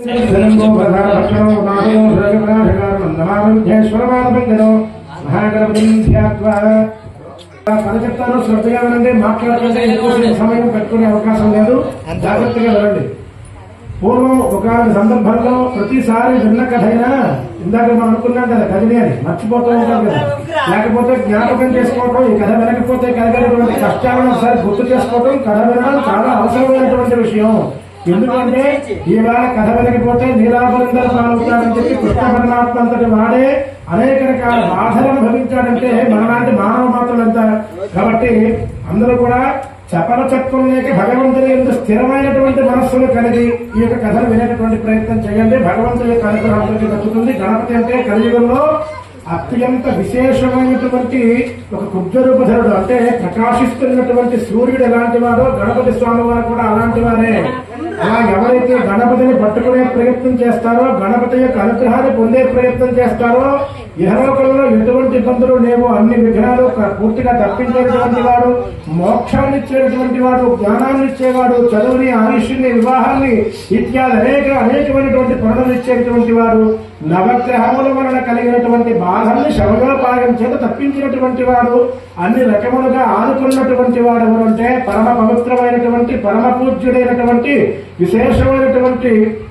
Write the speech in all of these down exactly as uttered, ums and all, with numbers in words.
చెప్తాను శ్రద్ధగా వినండి. మాట్లాడుతుంటే ఎక్కువ సమయం పెట్టుకునే అవకాశం లేదు, జాగ్రత్తగా వినండి. పూర్వం ఒక సందర్భంలో ప్రతిసారి విన్న కథ అయినా ఇందాక మనం అనుకున్నాం కదా కథని అని మర్చిపోతూ ఉంటాం కదా, లేకపోతే జ్ఞాపకం చేసుకోవడం, ఈ కథ వినకపోతే కలిగినటువంటి కష్టాలను ఒకసారి గుర్తు చేసుకోవడం, కథ వినడం చాలా అవసరమైనటువంటి విషయం. ఎందుకంటే ఈవేళ కథ వినకపోతే నీలాభరిందరూ పాల్గొంటారని చెప్పి కృష్ణ పరమాత్మ అంతటి వాడే అనేక రకాల బాధలను భవించాడంటే మనలాంటి మానవ మాత్రులంతా. కాబట్టి అందరూ కూడా చపల చక్కం లేక భగవంతుని ఎందు స్థిరమైనటువంటి మనస్సును కలిగి ఈ యొక్క కథను వినేటటువంటి ప్రయత్నం చేయండి. భగవంతుని యొక్క అనుగ్రహం దక్కుతుంది. గణపతి అంటే కలియుగంలో అత్యంత విశేషమైనటువంటి ఒక కుబ్జరూపధరుడు, అంటే ప్రకాశిస్తున్నటువంటి సూర్యుడు ఎలాంటి వాడో గణపతి స్వామి వారు కూడా అలాంటి వారే. అలా ఎవరైతే గణపతిని పట్టుకునే ప్రయత్నం చేస్తారో, గణపతి యొక్క అనుగ్రహాన్ని పొందే ప్రయత్నం చేస్తారో, ఇహలోకంలో ఎటువంటి ఇబ్బందులు లేవు, అన్ని విఘ్నాలు పూర్తిగా తప్పించేటువంటి వాడు, మోక్షాన్ని ఇచ్చేటువంటి వాడు, జ్ఞానాన్ని ఇచ్చేవాడు, చదువుని, ఆయుష్ని, వివాహాన్ని ఇత్యాది అనేక అనేకమైనటువంటి పనులు ఇచ్చేటువంటి వాడు, నవగ్రహముల వలన కలిగినటువంటి బాధల్ని శవగోపాయం చేత తప్పించినటువంటి వాడు, అన్ని రకములుగా ఆదుకున్నటువంటి వాడు ఎవరంటే పరమ పవిత్రమైనటువంటి పరమ పూజ్యుడైనటువంటి విశేషమైనటువంటి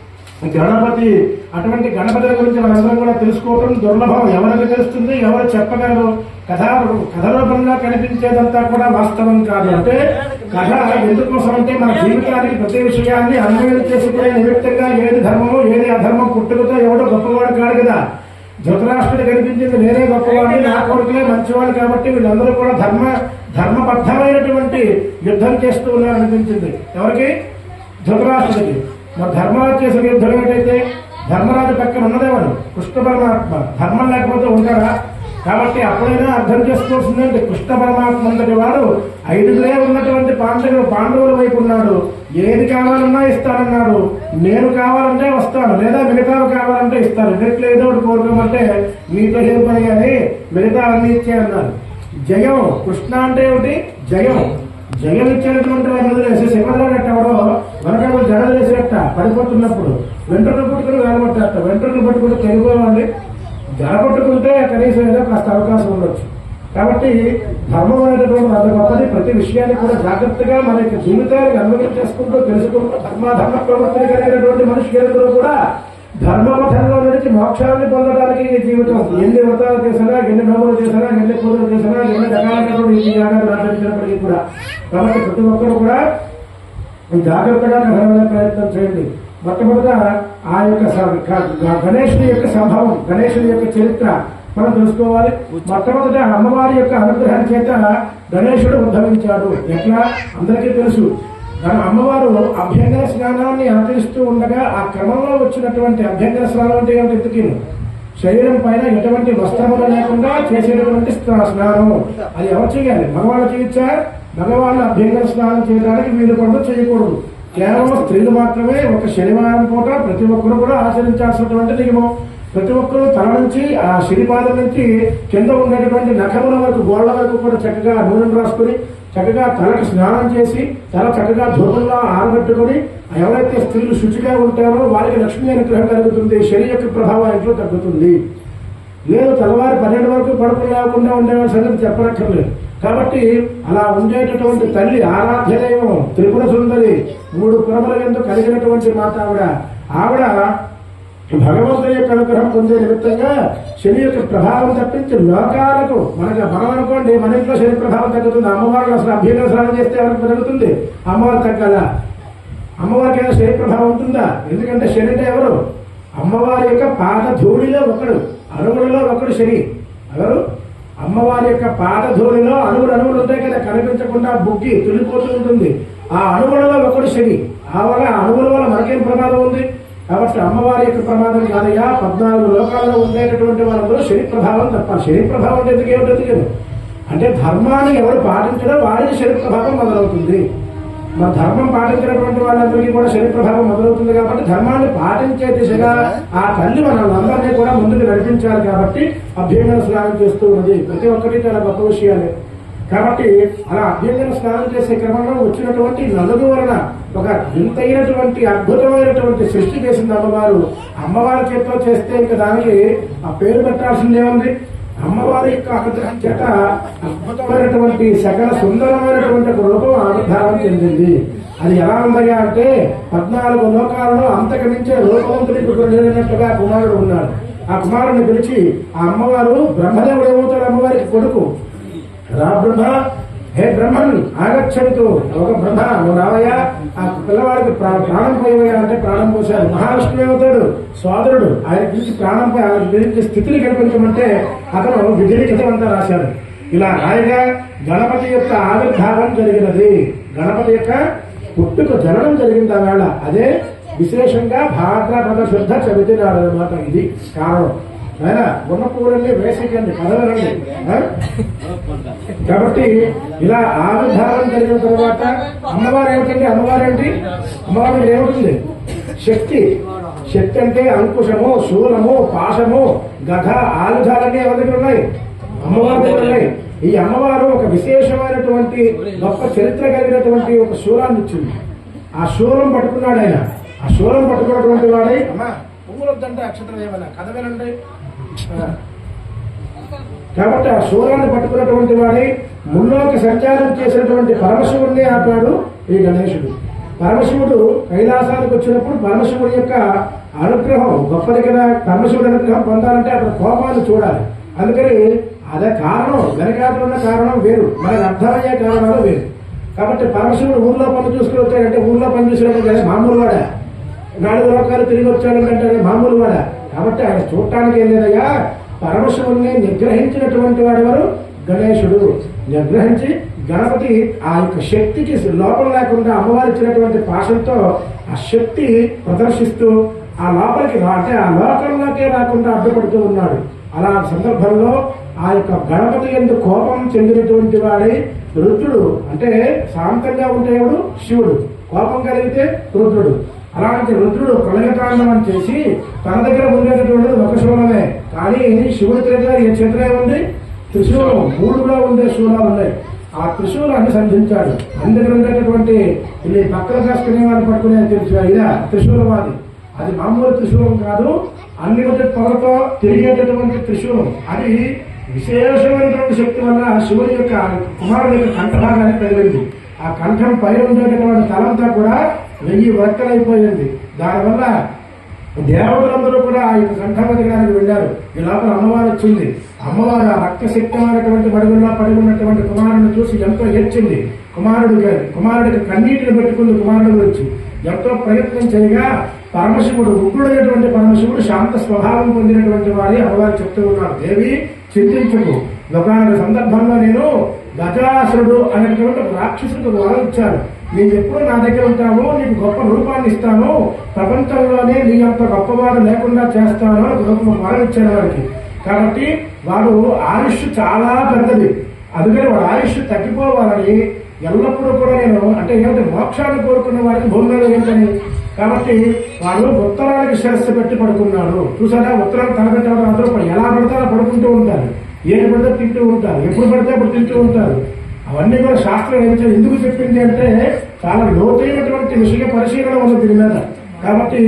గణపతి. అటువంటి గణపతి గురించి మనందరం కూడా తెలుసుకోవడం దుర్లభం. ఎవరికి తెలుస్తుంది, ఎవరు చెప్పగలరు? కథ కథరూపంగా కనిపించేదంతా కూడా వాస్తవం కాదు. అంటే కథ ఎందుకోసం అంటే మన జీవితానికి ప్రతి విషయాన్ని అన్వయం చేసుకునే నిమిత్తంగా ఏది ధర్మమో ఏది అధర్మం పుట్టుకతో ఎవడో గొప్పవాడు కాదు కదా. ధృతరాష్ట్రుడు కనిపించింది నేనే గొప్పవాడిని, నా కొడుకులే మంచివాడు కాబట్టి వీళ్ళందరూ కూడా ధర్మ ధర్మబద్ధమైనటువంటి యుద్ధం చేస్తూ ఉన్నారు అనిపించింది. ఎవరికి? ధృతరాష్ట్రుడికి. మరి ధర్మరాజు చేసిన యుద్ధం ఏంటైతే ధర్మరాజు పక్కన ఉన్నదేవాడు కృష్ణ పరమాత్మ. ధర్మం లేకపోతే ఉంటారా? కాబట్టి అప్పుడైనా అర్థం చేసుకోవాల్సిందంటే కృష్ణ పరమాత్మ అంతటి వాడు ఐదుగురే ఉన్నటువంటి పాండవులు పాండవుల వైపు ఉన్నాడు. ఏది కావాలన్నా ఇస్తానన్నాడు. నేను కావాలంటే వస్తాను, లేదా మిగతావి కావాలంటే ఇస్తాను. ఎట్లా ఏదో ఒకటి కోరుకోమంటే మీతో ఏం పని కానీ మిగతా అన్ని ఇచ్చే అన్నారు. జయం కృష్ణ అంటే ఏమిటి? జయం. జయం ఇచ్చేటువంటి వారిని వదిలేసి సింహరాడెట్టవడో వనకాడు జడ వేసినట్ట పడిపోతున్నప్పుడు వెంట్రుకలు పట్టుకుని వేలబట్టారట. వెంట్రుకలు పట్టుకుంటే తెలియపోవండి, జడ పట్టుకుంటే కనీసం ఏదో కాస్త అవకాశం ఉండొచ్చు. కాబట్టి ధర్మం అనేటటువంటి అంత గొప్పది. ప్రతి విషయాన్ని కూడా జాగ్రత్తగా మన యొక్క జీవితానికి అనుభవం చేసుకుంటూ తెలుసుకుంటూ ధర్మాధర్మ ప్రవృత్తిని కలిగినటువంటి మనుషులందరూ కూడా ధర్మపథంలో నడిచి మోక్షాన్ని పొందడానికి ఈ జీవితం ఎన్ని వ్రతాలు చేసినా, ఎన్ని నవ్వులు చేసినా, ఎన్ని పూజలు చేసినా, ఎన్ని రకాలైనటువంటి ఈ యాగాలు ఆచరించినప్పటికీ కూడా. కాబట్టి ప్రతి ఒక్కరు కూడా జాగ్రత్తగా కథలనే ప్రయత్నం చేయండి. మొట్టమొదట ఆ యొక్క గణేశుడి యొక్క సంభవం, గణేశుడి యొక్క చరిత్ర మనం తెలుసుకోవాలి. మొట్టమొదట అమ్మవారి యొక్క అనుగ్రహం చేత గణేశుడు ఉద్భవించాడు. ఎట్లా అందరికీ తెలుసు. అమ్మవారు అభ్యంగన స్నానాన్ని ఆచరిస్తూ ఉండగా ఆ క్రమంలో వచ్చినటువంటి అభ్యంగన స్నానం అంటే ఏమిటి? ఎత్తుకి శరీరం పైన ఎటువంటి వస్త్రములు లేకుండా చేసేటటువంటి స్నానం. అది ఎవరు చేయాలి? మగవాళ్ళు చేయొచ్చా? మగవాళ్ళు అభ్యంగన స్నానం చేయడానికి వీలు పడదు, చేయకూడదు. కేవలం స్త్రీలు మాత్రమే ఒక శనివారం పూట ప్రతి ఒక్కరు కూడా ఆచరించాల్సినటువంటి నియమం. ప్రతి ఒక్కరూ తల నుంచి ఆ శనిపాదం నుంచి కింద ఉండేటువంటి నఖముల వరకు గోళ్ల వరకు కూడా చక్కగా నూనెను రాసుకుని చక్కగా తలకు స్నానం చేసి తల చక్కగా ధూపంలో ఆరబెట్టుకుని ఎవరైతే స్త్రీలు శుచిగా ఉంటారో వారికి లక్ష్మీ అనుగ్రహం కలుగుతుంది, శని యొక్క ప్రభావం ఇంట్లో తగ్గుతుంది. లేదు తెల్లవారి పన్నెండు వరకు పడుకుని లేకుండా ఉండేవారి సంగతి చెప్పనక్కర్లేదు. కాబట్టి అలా ఉండేటటువంటి తల్లి ఆరాధ్య దైవం త్రిపుర సుందరి, మూడు పురముల యందు కలిగినటువంటి మాట ఆవిడ. ఆవిడ భగవంతుని యొక్క అనుగ్రహం పొందే నిమిత్తంగా శని యొక్క ప్రభావం తప్పించి లోకాలకు మనకు మనం అనుకోండి మన ఇంట్లో శని ప్రభావం తగ్గుతుంది. అమ్మవారికి అసలు అభ్యంగన స్నానం చేస్తే ఎవరికి తగ్గుతుంది? అమ్మవారు తగ్గదా? అమ్మవారికి ఏదో శని ప్రభావం ఉంటుందా? ఎందుకంటే శని అంటే ఎవరు? అమ్మవారి యొక్క పాద ధూళిలో ఒకడు, అణువులలో ఒకడు శని. ఎవరు? అమ్మవారి యొక్క పాద ధూళిలో అణువులు అణువులు ఉంటాయి కదా, కనిపించకుండా బుగ్గి తులిపోతూ ఉంటుంది. ఆ అణువులలో ఒకడు శని. ఆ వల్ల అణువుల వల్ల మనకేం ప్రమాదం ఉంది? కాబట్టి అమ్మవారి యొక్క ప్రమాదం కాదయ్యా. పద్నాలుగు లోకాల్లో ఉండేటటువంటి వాళ్ళందరూ శని ప్రభావం తప్పాలి. శని ప్రభావం అంటే ఎందుకు ఏమిటి? ఎందుకు అంటే ధర్మాన్ని ఎవరు పాటించడో వారికి శని ప్రభావం మొదలవుతుంది. మన ధర్మం పాటించినటువంటి వాళ్ళందరికీ కూడా శని ప్రభావం మొదలవుతుంది. కాబట్టి ధర్మాన్ని పాటించే దిశగా ఆ తల్లి మనల్ని కూడా ముందుకు నడిపించాలి. కాబట్టి అభ్యంగన స్నానం చేస్తూ ఉన్నది. ప్రతి ఒక్కటి చాలా గొప్ప విషయాలే. కాబట్టి అలా అభ్యంగన స్నానం చేసే క్రమంలో వచ్చినటువంటి నలుగు వలన ఒక వింతైనటువంటి అద్భుతమైనటువంటి సృష్టి చేసింది అమ్మవారు. అమ్మవారి చేతితో చేస్తే ఇంకా దానికి ఆ పేరు పెట్టాల్సిందేముంది? అమ్మవారి యొక్క అనుగ్రహం చేత అద్భుతమైనటువంటి సకల సుందరమైనటువంటి ఒక రూపం ఆవిర్భావం చెందింది. అది ఎలా ఉందగా అంటే పద్నాలుగు లోకాలలో అంతకమించే రూపవంతుడికి లేనట్టుగా కుమారుడు ఉన్నాడు. ఆ కుమారుడిని పిలిచి ఆ అమ్మవారు బ్రహ్మదేవుడు ఏమవుతాడు? అమ్మవారికి కొడుకు. రా బ్రహ్మ, హే బ్రహ్మన్ ఆగచ్చంతో, ఒక బ్రహ్మ నువ్వు రావయ్యా, ఆ పిల్లవాడికి ప్రాణం పోయవయ్యా అంటే ప్రాణం పోశారు. మహావిష్ణువు ఏమవుతాడు? సోదరుడు. ఆయన పిలిచి ప్రాణం పోయి ఆయన గురించి స్థితిని కల్పించమంటే అతను విధిలిఖితం అంతా రాశాడు. ఇలా రాయగా గణపతి యొక్క ఆవిర్భావం జరిగినది. గణపతి యొక్క పుట్టుక జననం జరిగింది ఆ వేళ. అదే విశేషంగా భాద్రపద శుద్ధ చవితి నాడు అనమాట. ఇది కారణం. ఆయన ఉన్న పూలన్నీ వేసేకండి, కదలరండి. కాబట్టి ఇలా ఆవిర్భావం జరిగిన తర్వాత అమ్మవారు ఏమిటండి? అమ్మవారు ఏంటి? అమ్మవారు ఏమిటి? శక్తి. శక్తి అంటే అంకుశము, శూలము, పాశము, గధ, ఆయుధాలన్నీ ఎవరి దగ్గర ఉన్నాయి? అమ్మవారి దగ్గర ఉన్నాయి. ఈ అమ్మవారు ఒక విశేషమైనటువంటి గొప్ప చరిత్ర కలిగినటువంటి ఒక శూలాన్ని ఇచ్చింది. ఆ శూలం పట్టుకున్నాడు ఆయన. ఆ శూలం పట్టుకున్నటువంటి వాడై అమ్మా పువ్వులు వద్దంటే అక్షతలు ఏమన్నా కథవేనండి. కాబట్టి ఆ శూలాన్ని పట్టుకున్నటువంటి వాడై ముల్లోకి సంచారం చేసినటువంటి పరమశివుడిని ఆపాడు ఈ గణేశుడు. పరమశివుడు కైలాసానికి వచ్చినప్పుడు పరమశివుడి యొక్క అనుగ్రహం గొప్పది కదా. పరమశివుడి అనుగ్రహం పొందాలంటే అక్కడ కోపాన్ని చూడాలి. అందుకని అదే కారణం, వెనకాతలు ఉన్న కారణం వేరు, మనకు అర్థమయ్యే కారణాలు వేరు. కాబట్టి పరమశివుడు ఊర్లో పని చూసుకుని వచ్చాడంటే ఊర్లో పని చూసినట్టు మామూలు వాడా, నాలుగు లోకాలు తిరిగి వచ్చాడంటే మామూలు వాడా. కాబట్టి ఆయన చూడటానికి ఏం లేదయ్యా, పరమశివుడిని నిగ్రహించినటువంటి వాడెవరు? గణేశుడు. నిగ్రహించి గణపతి ఆ యొక్క శక్తికి లోపం లేకుండా అమ్మవారి ఇచ్చినటువంటి పాశంతో ఆ శక్తి ప్రదర్శిస్తూ ఆ లోపలికి అంటే ఆ లోకంలోకే రాకుండా అడ్డుపడుతూ ఉన్నాడు. అలా సందర్భంలో ఆ యొక్క గణపతి యందు కోపం చెందినటువంటి వాడి రుద్రుడు, అంటే శాంతంగా ఉండేవాడు శివుడు, కోపం కలిగితే రుద్రుడు. అలాంటి రుద్రుడు ప్రళయతాండవం చేసి తన దగ్గర ఉండేటటువంటిది ఒక శూలమే. కానీ శివుడి దగ్గర ఏ చేతిలో ఉంది? త్రిశూలం. మూడుగా ఉండే శూలాలు ఉన్నాయి. ఆ త్రిశూలాన్ని సంధించాడు. అందులో ఉండేటటువంటి ఇది పక్కన చేసుకునే వాళ్ళు పట్టుకునే తెలుసు ఇదా త్రిశూలవాది. అది మామూలు త్రిశూలం కాదు, అన్లిమిటెడ్ పవర్తో తిరిగేటటువంటి త్రిశూలం. అది విశేషమైనటువంటి శక్తి వల్ల శివుడి యొక్క కుమారుడి యొక్క కంఠభాగాన్ని తగిలింది. ఆ కంఠం పైన ఉండేటటువంటి తలంతా కూడా వెయ్యి వర్కలైపోయింది. దానివల్ల దేవతలందరూ కూడా ఆ యొక్క కంఠం ఎదగడానికి వెళ్ళారు. ఈ లోపల అమ్మవారు వచ్చింది. అమ్మవారు ఆ రక్తశక్తమైనటువంటి మడుగుల్లో పడి ఉన్నటువంటి కుమారుడిని చూసి ఎంతో ఏడ్చింది. కుమారుడు కుమారుడికి కన్నీటిని పెట్టుకుంది. కుమారుడు గురించి ఎంతో ప్రయత్నం చేయగా పరమశివుడు, ఉగ్రుడైనటువంటి పరమశివుడు శాంత స్వభావం పొందినటువంటి వారి అమ్మవారు చెప్తూ ఉన్నారు, దేవి చింతించకు, ఒకనొక సందర్భంలో నేను గజాసురుడు అనేటువంటి రాక్షసుడికి వరం ఇచ్చాను. నీకు ఎప్పుడు నా దగ్గర ఉంటావు, నీకు గొప్ప రూపాన్ని ఇస్తాను, ప్రపంచంలోనే నీ అంత గొప్పవాడు లేకుండా చేస్తాను అని గొప్ప వరం ఇచ్చాను వాడికి. కాబట్టి వాడు ఆయుష్ చాలా పెద్దది. అందుకని వాడు ఆయుష్ తగ్గిపోవాలని ఎల్లప్పుడూ కూడా నేను అంటే ఏమిటి మోక్షాన్ని కోరుకున్న వాడికి భూమి మీద ఏంటని. కాబట్టి వాడు ఉత్తరానికి శిరస్సు పెట్టి పడుకున్నాడు. చూసారా, ఉత్తరాలు తలపెట్టడం అందరూ ఎలా పడతారో పడుకుంటూ ఉంటారు, ఏది పడితే తింటూ ఉంటారు, ఎప్పుడు పడితే అప్పుడు తింటూ ఉంటారు. అవన్నీ కూడా శాస్త్రం ఎందుకు చెప్పింది అంటే చాలా లోతైనటువంటి విషయ పరిశీలన ఉంది దీని మీద. కాబట్టి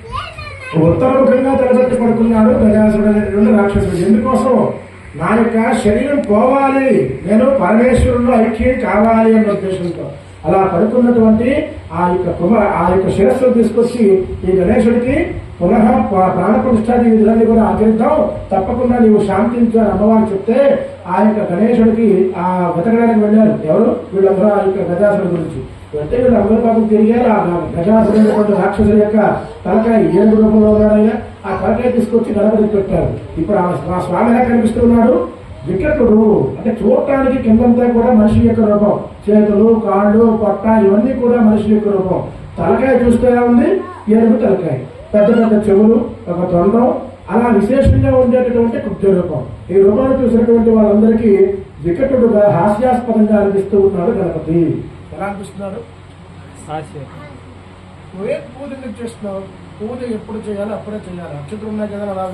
ఉత్తరముఖంగా తలపెట్టి పడుకున్నాడు గజాసురుడు అనేటువంటి రాక్షసుడు. ఎందుకోసం? నా యొక్క శరీరం పోవాలి, నేను పరమేశ్వరుడు ఐక్యం కావాలి అన్న ఉద్దేశంతో అలా పడుకున్నటువంటి ఆ యొక్క కుమార్ ఆ యొక్క శిరస్సును తీసుకొచ్చి ఈ గణేశుడికి పునః ప్రాణప్రతిష్ఠాది విధులన్నీ కూడా ఆచరిద్దాం, తప్పకుండా నీవు శాంతించు అని అమ్మవారు చెప్తే ఆ యొక్క గణేశుడికి ఆ వెతకడానికి వెళ్ళారు. ఎవరు? వీళ్ళందరూ ఆ యొక్క గజాసురుడి గురించి అంటే వీళ్ళందరూ పాపం తిరిగారు. ఆ గజాసురుడు రాక్షసుడి యొక్క తలకాయ ఏడు రూపంలో ఉన్నాడైనా ఆ తలకాయ తీసుకొచ్చి గణపతికి పెట్టారు. ఇప్పుడు ఆ స్వామి ఎలా కనిపిస్తున్నాడు? వికటుడు, అంటే చూడటానికి కిందంతా కూడా మనిషి యొక్క రూపం, చేతులు, కాళ్ళు, పొట్ట ఇవన్నీ కూడా మనిషి యొక్క రూపం. తలకాయ చూస్తే ఉంది ఏడుగు తలకాయ, పెద్ద పెద్ద చెవులు, ఒక తొండం, అలా విశేషంగా ఉండేటటువంటి కుబ్జ రూపం. ఈ రూపాన్ని చూసినటువంటి వాళ్ళందరికీ వికటుడుగా హాస్యాస్పదంగా అనిపిస్తూ ఉన్నాడు గణపతి. ఎలా అనిపిస్తున్నాడు? నువ్వేం పూజ ఎందుకు చేస్తున్నావు? పూజ ఎప్పుడు చేయాలి అప్పుడే చేయాలి, అక్షతులు ఉన్నాయి కదా అలా.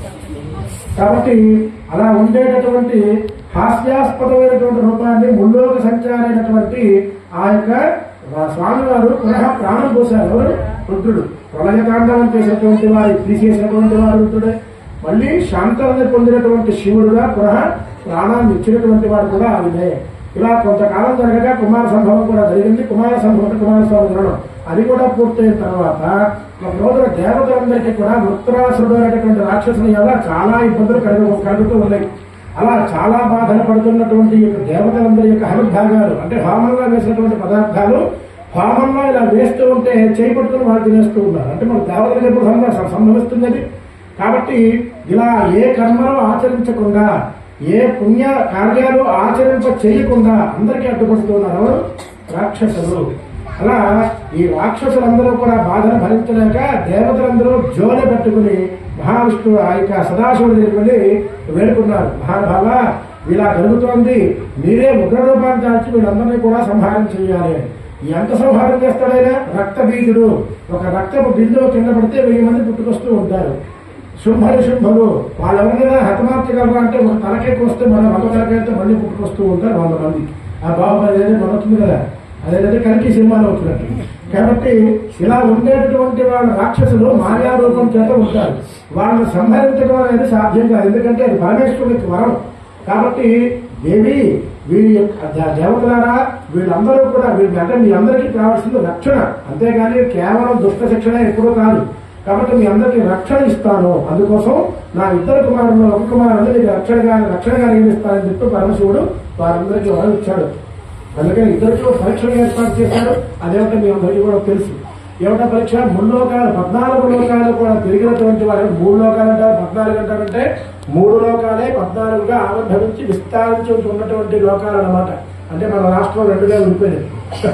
కాబట్టి అలా ఉండేటటువంటి హాస్యాస్పదమైనటువంటి రూపాన్ని ముల్లోక సంచారైనటువంటి ఆ యొక్క స్వామివారు పునః ప్రాణం పోశారు. రుద్రుడు ప్రళయతాండవం చేసినటువంటి వారు తీసేసినటువంటి వారు రుద్రుడే. మళ్ళీ శాంతాన్ని పొందినటువంటి శివుడుగా పునః ప్రాణాన్ని ఇచ్చినటువంటి వాడు కూడా ఆయనే. ఇలా కొంతకాలం జరగగా కుమార సంభవం కూడా జరిగింది. కుమార సంభవం కుమారస్వామి జరగడం అది కూడా పూర్తయిన తర్వాత ఒక రోజున దేవతలందరికీ కూడా వృత్రాసురుడు అనేటటువంటి రాక్షసుని వల్ల చాలా ఇబ్బందులు కలుగు కలుగుతూ ఉన్నాయి. అలా చాలా బాధలు పడుతున్నటువంటి యొక్క దేవతలందరి యొక్క హరిభాగాలు అంటే హోమంలో వేసినటువంటి పదార్థాలు హోమంలో ఇలా వేస్తూ ఉంటే చేపట్టుకుని వాళ్ళు తినేస్తూ ఉన్నారు. అంటే మన దేవతలకు ఎప్పుడు సంభవిస్తుంది. కాబట్టి ఇలా ఏ కర్మలు ఆచరించకుండా ఏ పుణ్య కార్యాలు ఆచరింప చేయకుండా అందరికీ అడ్డుపడుతున్నారు రాక్షసులు. అలా ఈ రాక్షసులందరూ కూడా బాధను భరించలేక దేవతలందరూ జోలి పెట్టుకుని మహావిష్ణువు ఆ యొక్క సదాశివుడు దగ్గరికి వేడుకున్నారు. మహాభావ ఇలా జరుగుతోంది, మీరే ఉగ్రరూపాన్ని దాల్చి వీళ్ళందరినీ కూడా సంహారం చేయాలి. ఎంత సంహారం చేస్తాడైనా రక్త బీజుడు, ఒక రక్తపు బిందువు కింద పడితే వెయ్యి మంది పుట్టుకొస్తూ ఉంటారు. శుంభలు శుంభలు వాళ్ళెవరైనా హతమార్చగలరా అంటే ఒక తలకేకి వస్తే మన వంద తలకైతే మళ్ళీ పుట్టుకొస్తూ ఉంటారు వంద మంది. ఆ బాహుబలి అనేది మనవుతుంది కదా, అదేంటే కలికి సినిమాలో వచ్చినట్టు. కాబట్టి ఇలా ఉండేటటువంటి వాళ్ళ రాక్షసులు మాయా రూపం చేత ఉంటారు. వాళ్ళని సంహరించడం అనేది సాధ్యం కాదు, ఎందుకంటే అది పరమేశ్వరునికి వరం. కాబట్టి దేవి వీరి దేవతలారా వీళ్ళందరూ కూడా వీళ్ళ అంటే మీ అందరికీ కావాల్సింది రక్షణ, అంతేగాని కేవలం దుష్ట శిక్షణ ఎప్పుడూ కాదు. కాబట్టి మీ అందరికీ రక్షణ ఇస్తాను, అందుకోసం నా ఇద్దరు కుమారులు ఒక కుమారులు మీకు రక్షణగా రక్షణగా నియమిస్తానని చెప్పి పరమశివుడు వారందరికీ వరం ఇచ్చాడు. అందుకని ఇద్దరికి పరీక్షలు ఏర్పాటు చేశాడు. అదేమిటో మీ అందరికీ కూడా తెలుసు. ఏమిటో పరీక్ష? మూడు లోకాలు పద్నాలుగు లోకాలు కూడా తిరిగినటువంటి వారు మూడు లోకాలు అంటారు, పద్నాలుగు అంటారంటే మూడు లోకాలే పద్నాలుగుగా ఆవిర్భవించి విస్తారించి ఉన్నటువంటి లోకాలు అన్నమాట. అంటే మన రాష్ట్రం రెండుగా ఉండిపోయింది.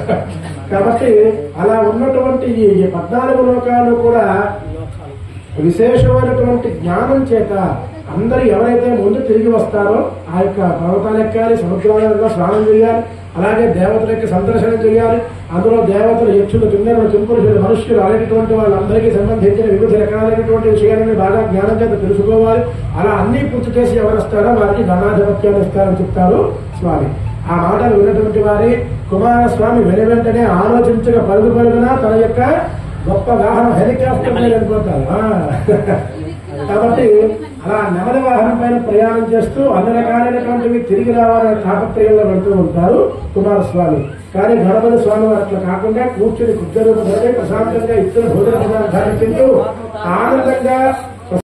కాబట్టి అలా ఉన్నటువంటి ఈ పద్నాలుగు లోకాలు కూడా విశేషమైనటువంటి జ్ఞానం చేత అందరూ ఎవరైతే ముందు తిరిగి వస్తారో ఆ యొక్క పర్వతాలు ఎక్కాలి, సముద్రాలలో స్నానం చేయాలి, అలాగే దేవతలకి సందర్శనం చేయాలి. అందులో దేవతలు యక్షులు కిన్నెరులు కింపురుషులు మనుష్యులు అనేటటువంటి వాళ్ళందరికీ సంబంధించిన వివిధ రకాలైనటువంటి విషయాలని బాగా జ్ఞానం చేత తెలుసుకోవాలి. అలా అన్ని పూర్తి చేసి ఎవరు వస్తారో వారికి గణాధిపత్యాలు ఇస్తారని చెప్తారు స్వామి. ఆ మాటలు విన్నటువంటి వారి కుమారస్వామి వెను వెంటనే ఆలోచించగా పరుగు పరుగున తన యొక్క గొప్ప వాహనం హెలికాప్టర్ మీద వెళ్ళిపోతారు. కాబట్టి అలా నెమలి వాహనం పైన ప్రయాణం చేస్తూ అన్ని రకాలైనటువంటివి తిరిగి రావాలనే తాపత్రయంలో వెళ్తూ ఉంటారు కుమారస్వామి. కానీ గణపతి స్వామి అట్లా కాకుండా కూర్చుని కుర్చీలో ప్రశాంతంగా ఇతర భోజన పదార్థాలు తింటూ ఆనందంగా